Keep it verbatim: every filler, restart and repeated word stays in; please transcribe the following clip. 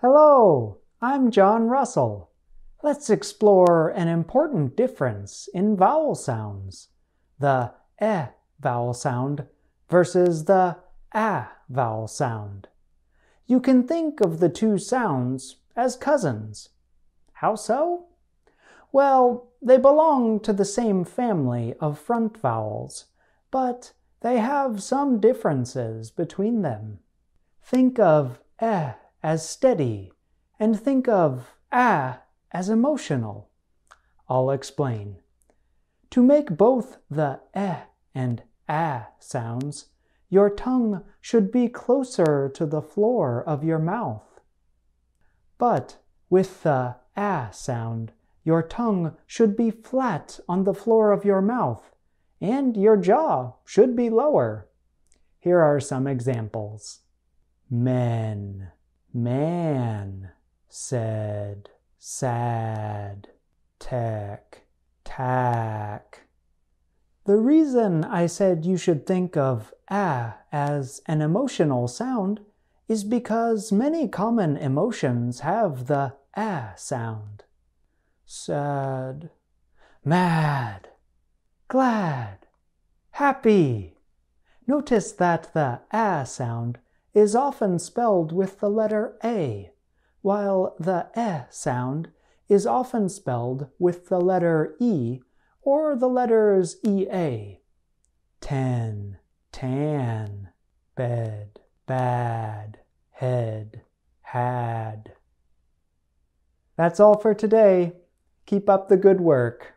Hello, I'm John Russell. Let's explore an important difference in vowel sounds, the eh vowel sound versus the ah vowel sound. You can think of the two sounds as cousins. How so? Well, they belong to the same family of front vowels, but they have some differences between them. Think of eh as steady, and think of ah as emotional. I'll explain. To make both the eh and ah sounds, your tongue should be closer to the floor of your mouth. But with the ah sound, your tongue should be flat on the floor of your mouth, and your jaw should be lower. Here are some examples. Men, man, said, sad, tech, tack. The reason I said you should think of ah as an emotional sound is because many common emotions have the ah sound. Sad, mad, glad, happy. Notice that the ah sound is often spelled with the letter A, while the eh sound is often spelled with the letter E or the letters E A. Ten, tan, bed, bad, head, had. That's all for today. Keep up the good work.